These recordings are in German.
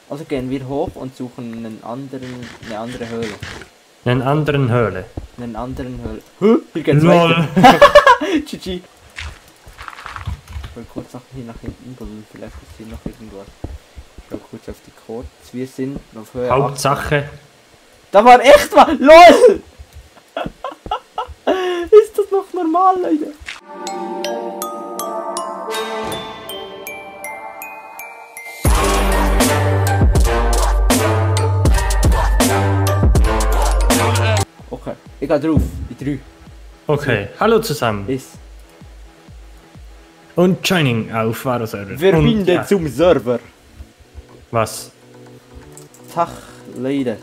Also gehen wir hoch und suchen eine andere Höhle. Einen anderen Höhle. Einen anderen Höhle. Hier geht's LOL. weiter. GG. Ich will kurz hier nach hinten buddeln, vielleicht ist hier noch irgendwas. Ich schau kurz auf die Codes. Wir sind auf Höhe 8. Hauptsache. Da war echt was! LOL! Ist das noch normal, Leute? Okay, ich geh drauf. Die 3. Okay, hallo zusammen. Ist. Und Joining auf Varo-Server. Verbinde ja. zum Server. Was? Tag, Leute.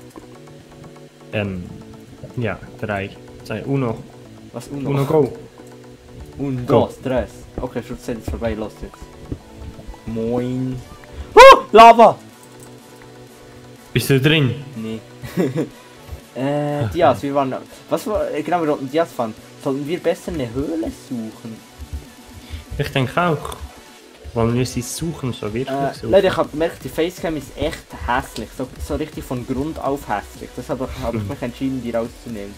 Ja, 3, 2, Uno. Was Uno? Uno, go. Und Go. dos, tres. Okay, Schutzzeit ist vorbei, los jetzt. Moin. Lava! Bist du drin? Nee. Dias, wir waren... Was war... Genau, wir wollten Dias fahren. Sollten wir besser eine Höhle suchen? Ich denke auch. Wollen wir sie suchen, so wirklich suchen? Leute, ich habe gemerkt, die Facecam ist echt hässlich. So richtig von Grund auf hässlich. Deshalb habe ich mich entschieden, die rauszunehmen.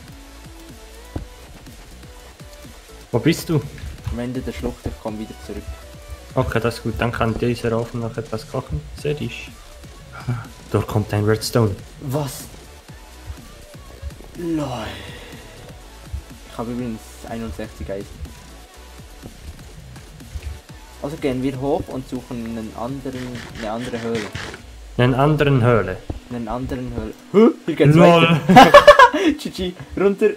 Wo bist du? Am Ende der Schlucht, ich komme wieder zurück. Okay, das ist gut. Dann kann dieser Ofen noch etwas kochen. Sehr ich. Dort kommt ein Redstone. Was? LOL. Ich habe übrigens 61 Eisen. Also gehen wir hoch und suchen eine andere Höhle. Einen anderen Höhle. Einen anderen Höhle. Hier geht's LOL. weiter. GG, runter.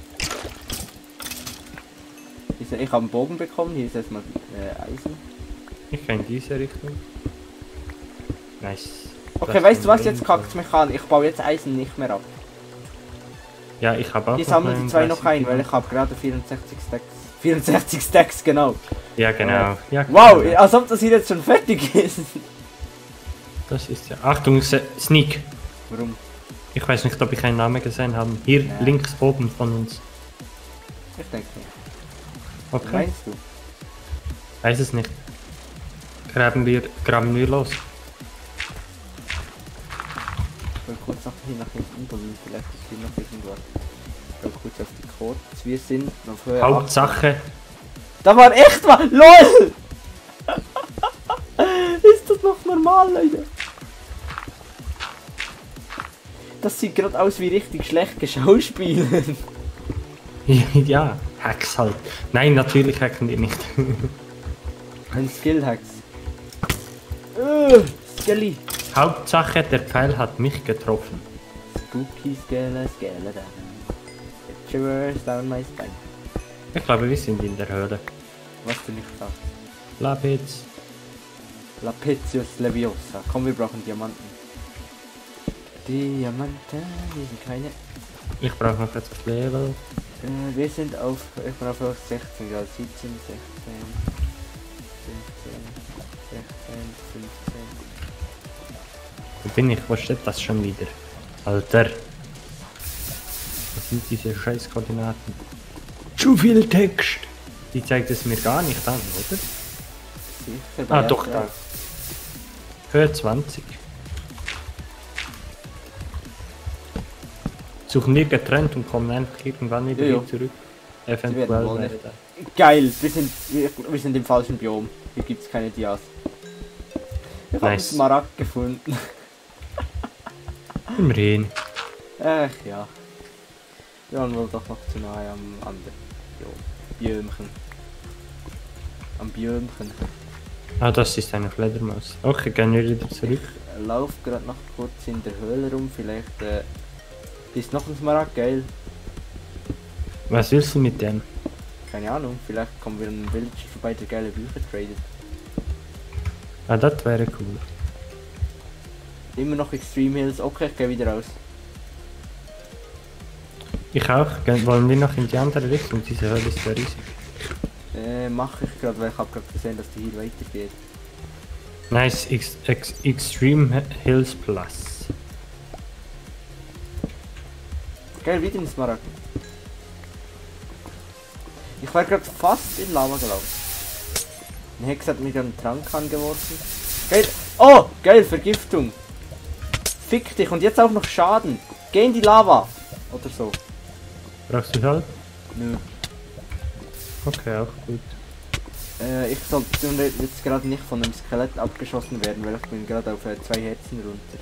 Ich habe einen Bogen bekommen, hier ist erstmal Eisen. Ich gehe in diese Richtung. Nice. Okay, weißt du was, jetzt kackt mich an. Ich baue jetzt Eisen nicht mehr ab. Ja, ich habe auch. Die sammeln die zwei noch ein, weil ich habe gerade 64 Stacks. 64 Stacks, genau. Ja, genau. Ja, Wow, genau. als ob das hier jetzt schon fertig ist. Das ist ja. Achtung, Sneak. Warum? Ich weiß nicht, ob ich einen Namen gesehen habe. Hier Ja. links oben von uns. Ich denke nicht. Okay. Meinst du? Weiß es nicht. Graben wir los. Ich will kurz hier nach hinten buddeln, vielleicht ist hier noch irgendwas. Ich will kurz auf die Codes. Wir sind auf Höhe 8. Hauptsache. Da war echt was! LOL! Ist das noch normal, Leute? Das sieht gerade aus wie richtig schlecht geschauspielt. Ja, Hacks halt. Nein, natürlich hacken wir nicht. Ein Skill-Hacks. Skelly. Hauptsache, der Pfeil hat mich getroffen. Spooky Skeleton. It shivers down my spine. Ich glaube, wir sind in der Höhle. Was du nicht sagst. Lapis. Lapetius Leviosa. Komm, wir brauchen Diamanten. Diamanten, wir sind keine. Ich brauche noch etwas Level. Wir sind auf. Ich bin auf 16, ja, 17, 16, 15, 16, 15. Wo bin ich? Wo steht das schon wieder? Alter. Was sind diese scheiß Koordinaten? Zu viel Text. Die zeigt es mir gar nicht an, oder? Sicher. Ah, doch, da. Höhe 20. Suchen wir getrennt und kommen einfach irgendwann wieder Ja. hier zurück. Die werden Eventuell wohl wäre nicht. da. Geil, wir sind im falschen Biom. Hier gibt es keine Dias. Ich habe einen Nice. Smaragd gefunden. Immerhin. Ach ja. Wir waren wohl doch noch zu nahe am anderen Biomchen. Am Biomchen. Ah, das ist eine Fledermaus. Okay, gehen wir wieder zurück. Ich laufe gerade noch kurz in der Höhle rum. Vielleicht ist noch ein Smaragd, geil. Was willst du mit dem? Keine Ahnung, vielleicht kommen wir an einem Villager vorbei, der geile Bücher tradet. Ah, das wäre cool. Immer noch Extreme Hills. Okay, ich gehe wieder raus. Ich auch. Wollen wir noch in die andere Richtung? Diese Höhle ist ja riesig. Mache ich gerade, weil ich habe gerade gesehen, dass die hier weitergeht. Nice. Extreme Hills Plus. Geil, wieder ein Smaragd. Ich war gerade fast in Lava gelaufen. Eine Hexe hat mir einen Trank angeworfen. Geil. Oh, geil, Vergiftung. Fick dich und jetzt auch noch Schaden. Geh in die Lava. Oder so. Brauchst du Hilfe? Nö. Okay, auch gut. Ich sollte jetzt gerade nicht von einem Skelett abgeschossen werden, weil ich bin gerade auf 2 Herzen runter.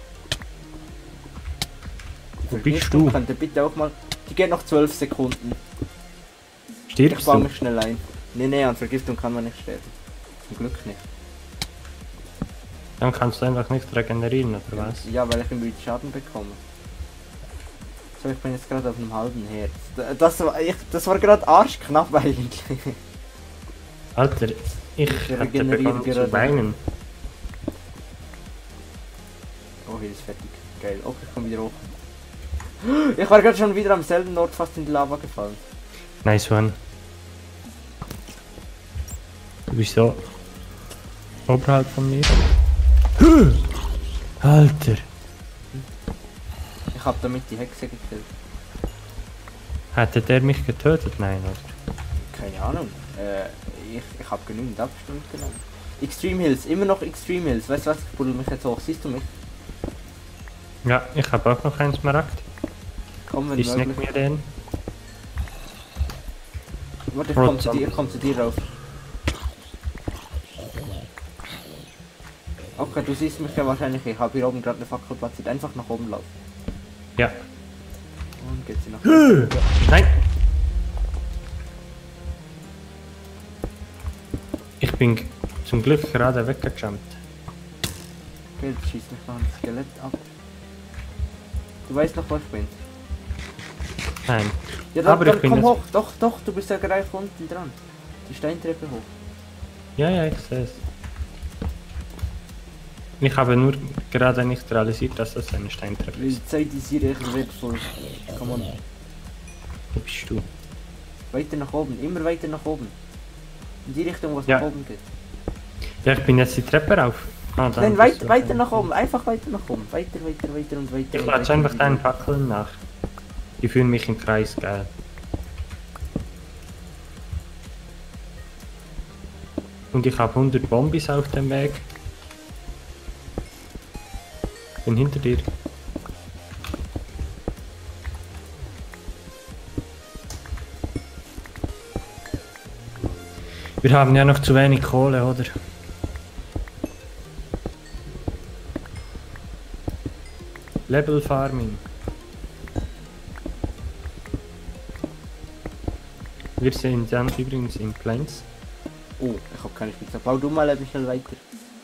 Wo bist du? Könnt ihr bitte auch mal... Die geht noch 12 Sekunden. Ich Stirbst baue du? mich schnell ein. Nee, an Vergiftung kann man nicht sterben. Zum Glück nicht. Dann kannst du einfach nicht regenerieren, oder was? Ja, weil ich irgendwie Schaden bekomme. So, ich bin jetzt gerade auf einem halben Herz. Das war gerade arschknapp eigentlich. Alter, ich hätte regeneriere begonnen gerade. zu weinen. Oh, hier ist fertig. Geil. Okay, ich komm wieder hoch. Ich war gerade schon wieder am selben Ort fast in die Lava gefallen. Nice one. Du bist so oberhalb von mir. Alter. Ich hab damit die Hexe gekillt. Hätte der mich getötet? Nein, oder? Keine Ahnung. Ich hab genügend Abstand genommen. Extreme Hills, immer noch Extreme Hills. Weißt du was? Ich buddel mich jetzt hoch. Siehst du mich? Ja, ich habe auch noch einen Smaragd. Komm, wenn Ich snack möglich. mir den. Warte, ich Rot komm zu dir rauf. Okay, du siehst mich ja wahrscheinlich. Ich habe hier oben gerade eine Fackel platziert. Einfach nach oben laufen. Ja. Und geht sie nach oben. Nein! Ich bin zum Glück gerade weggejumpt. Okay, jetzt schießt mich noch ein Skelett ab. Du weißt noch, wo ich bin. Nein. Ja, dann, Aber ich dann bin komm jetzt- hoch. Doch, du bist ja gleich unten dran. Die Steintreppe hoch. Ja, ich sehe es. Ich habe nur gerade nicht realisiert, dass das eine Steintreppe ist. Die Zeit ist hier echt wertvoll. Komm on. Wo bist du? Weiter nach oben, immer weiter nach oben. In die Richtung, wo es Ja. nach oben geht. Ja, ich bin jetzt die Treppe rauf. Ah, dann Nein, bist du- weiter nach oben, einfach weiter nach oben. Weiter und weiter. Ich und latsche weiter. einfach deinen Fackeln nach. Die führen mich im Kreis, geil. Und ich habe 100 Bombis auf dem Weg. Bin hinter dir. Wir haben ja noch zu wenig Kohle, oder? Level Farming. Wir sind dann übrigens in Plants. Oh, ich habe keine Spitze. Bau du mal ein bisschen weiter.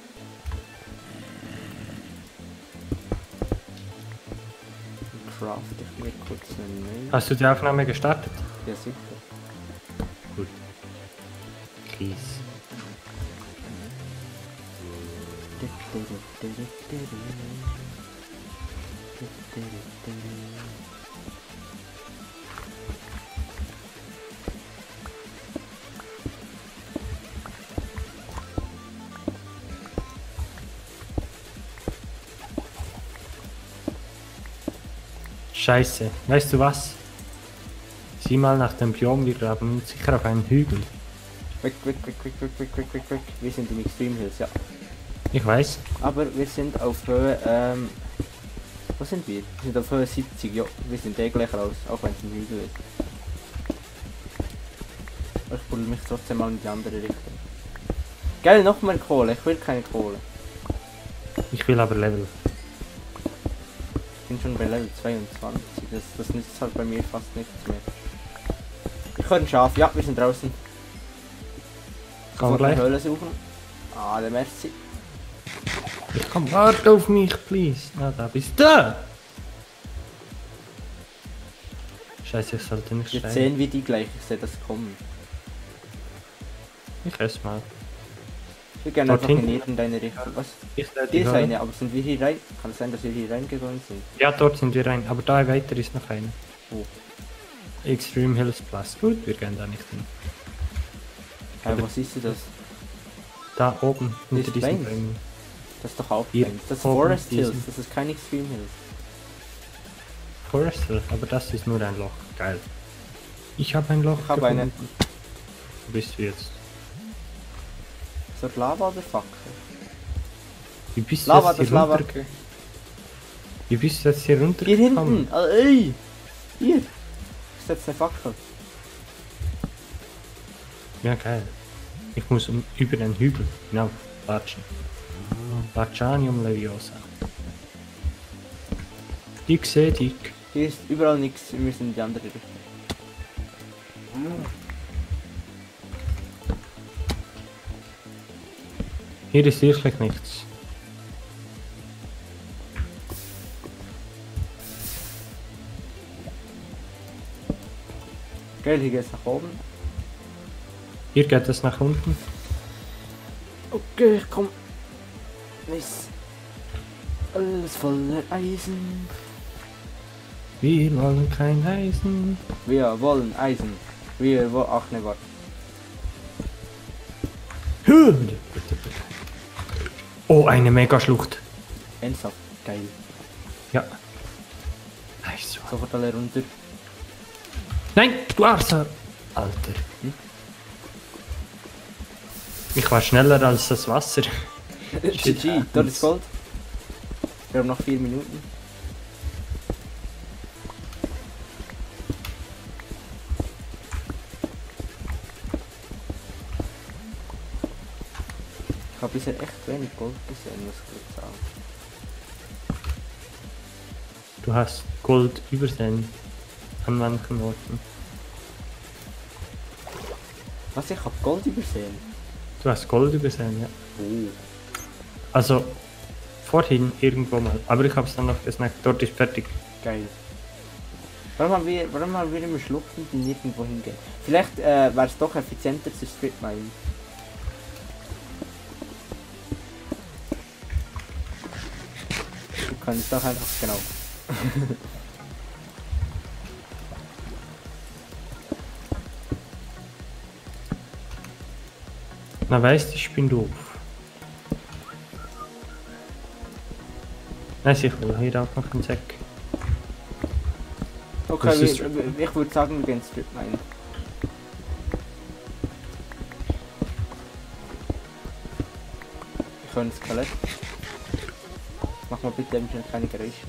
Craft ich mir kurz eine Mail. Hast du die Aufnahme gestartet? Ja, sicher. Gut. Please. Scheiße. Weißt du was? Sieh mal nach dem Biom, wir haben uns sicher auf einen Hügel. Weg. Wir sind im Extreme Hills, ja. Ich weiß. Aber wir sind auf Höhe, wo sind wir? Wir sind auf Höhe 70, ja. Wir sind eh gleich raus, auch wenn es ein Hügel ist. Ich buddel mich trotzdem mal in die andere Richtung. Geil, noch mehr Kohle. Ich will keine Kohle. Ich will aber Level. Ich bin schon bei Level 22. Das nützt halt bei mir fast nichts mehr. Ich höre ein Schaf. Ja, wir sind draußen. Komm Sofort eine gleich. Höhle suchen. Ah, der Merci. Komm, warte auf mich, please. Na, da bist du. Scheiße, ich sollte nicht Jetzt schreien. sehen wir die gleich. Ich sehe das kommen. Ich esse mal. Wir gehen Dort einfach in hinten? irgendeine Richtung. Was? Ich sehe Hier die ist Höhle. eine, aber sind wir hier rein? Kann es sein, dass wir hier reingegangen sind? Ja, dort sind wir rein. Aber da weiter ist noch eine. Wo? Extreme Hills Plus. Gut, wir gehen da nicht hin. Wo siehst du das? Da oben, hinter ist diesen Plains. Bäumen. Das ist doch auch Hier, Plains. Das ist oben Forest Hills, diesen. das ist kein Extreme Hills. Forest Hill, aber das ist nur ein Loch. Geil. Ich habe ein Loch Ich habe eine. gefunden. Wo bist du jetzt? So Lava oder Fackel? Wie bist du Lava, jetzt hier das Lava. runterge- Wie bist du jetzt hier Hier runtergekommen? hinten! Ey! Hier! Ich setze eine Fackel. Ja, geil. Ich muss über den Hügel hinauf latschen. Laccianium Leviosa. Ich sehe dich. Hier ist überall nichts, wir müssen in die andere Richtung. Hier ist wirklich nichts. Geil, hier geht's nach oben. Hier geht es nach unten. Okay, komm. Nice. Alles voller Eisen. Wir wollen kein Eisen. Wir wollen Eisen. Wir wollen... Ach ne, warte. Oh, eine Megaschlucht. Ernsthaft. Geil. Ja. Nice. Sofort alle runter. Nein, du Arser. Alter. Ich war schneller als das Wasser. GG, dort ist Gold. Wir haben noch 4 Minuten. Ich habe bisher echt wenig Gold gesehen, muss ich jetzt sagen. Du hast Gold übersehen. An manchen Orten. Was, ich habe Gold übersehen? Du hast Gold übersehen, ja. Oh. Also, vorhin irgendwo mal. Aber ich hab's dann noch gesnackt. Dort ist fertig. Geil. Warum haben wir immer Schluchten, die nirgendwo hingehen? Vielleicht wäre es doch effizienter zu Strip-Minen. Du kannst doch einfach, genau. Na weißt du, ich bin doof. Nein, ich will hier auch noch einen Sack. Okay, Das ist- ich würde sagen, wir gehen Strip-Minen. Ich höre ein Skelett. Mach mal bitte ein bisschen keine Geräusche.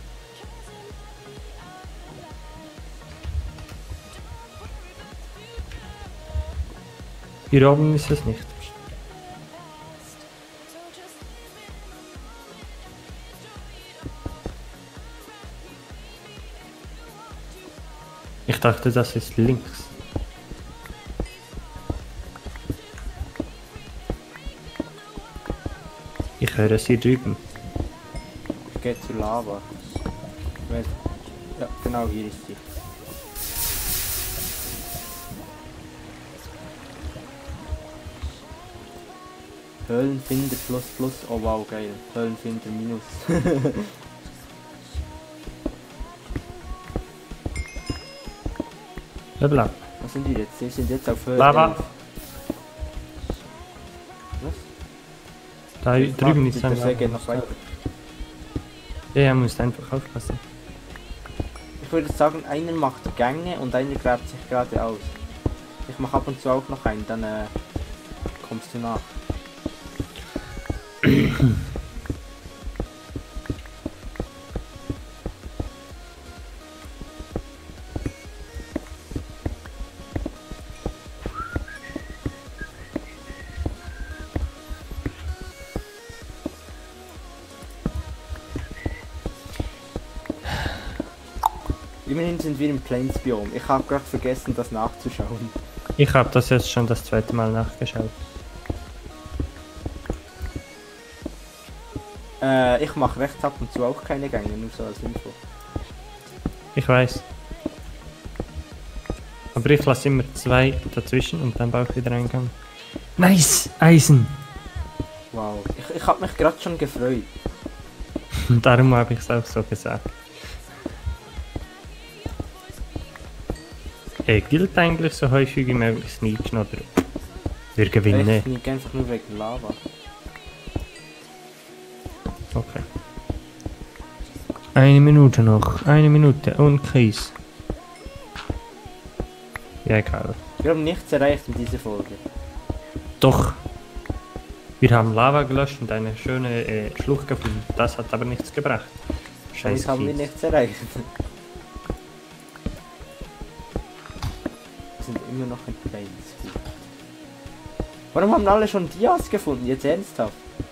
Hier oben ist es nicht. Ich dachte, das ist links. Ich höre es hier drüben. Ich gehe zu Lava. Ja, genau hier ist sie. Höhlenfinder plus plus. Oh wow, geil. Höhlenfinder minus. Level up. Was sind die jetzt? Die sind jetzt auf Höhe Lava. 11. Was? Da drüben ist Der ein See geht noch Lava. weiter. Ja, er muss einfach aufpassen. Ich würde sagen, einer macht Gänge und einer gräbt sich geradeaus. Ich mache ab und zu auch noch einen, dann kommst du nach. Immerhin sind wir im Plains-Biom. Ich habe gerade vergessen, das nachzuschauen. Ich habe das jetzt schon das zweite Mal nachgeschaut. Ich mache rechts ab und zu auch keine Gänge, nur so als Info. Ich weiß. Aber ich lasse immer 2 dazwischen und dann baue ich wieder einen Gang. Nice! Eisen! Wow. Ich habe mich gerade schon gefreut. Darum habe ich es auch so gesagt. Gilt eigentlich so häufig wie möglich sneaken oder wir gewinnen? Ich sneak einfach nur wegen Lava. Okay. 1 Minute noch. 1 Minute und Kies. Ja, egal. Wir haben nichts erreicht in dieser Folge. Doch. Wir haben Lava gelöscht und eine schöne Schlucht gefunden. Das hat aber nichts gebracht. Scheiß Damit haben wir Kies. nichts erreicht. Wir sind immer noch in Plains. Warum haben alle schon Dias gefunden? Jetzt ernsthaft.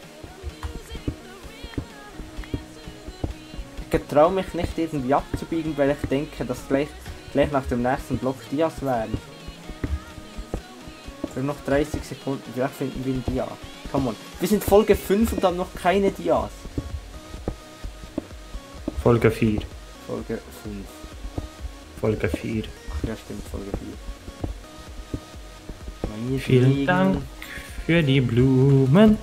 Ich traue mich nicht irgendwie abzubiegen, weil ich denke, dass gleich nach dem nächsten Block Dias werden. Wir haben noch 30 Sekunden, vielleicht finden wir ein Dia. Come on. Wir sind Folge 5 und dann noch keine Dias. Folge 4. Folge 5. Folge 4. Ach ja, stimmt, Folge 4. Vielen Dank für die Blumen.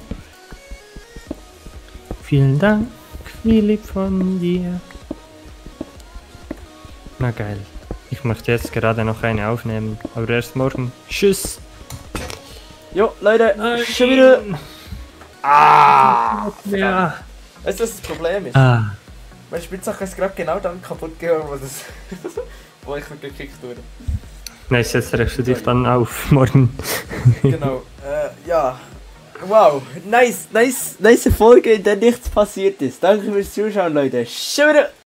Vielen Dank, wie lieb von dir. Na geil. Ich möchte jetzt gerade noch eine aufnehmen, aber erst morgen. Tschüss. Jo, Leute, Nein. schon wieder. Ah! Ja. Weißt du, was das Problem ist? Ah. Meine Spitzsache ist gerade genau dann kaputt gegangen, wo ich gekickt wurde. Nice, jetzt regst du dich dann auf morgen. Genau. Ja. Wow. Nice Folge, in der nichts passiert ist. Danke fürs Zuschauen, Leute. Schon wieder.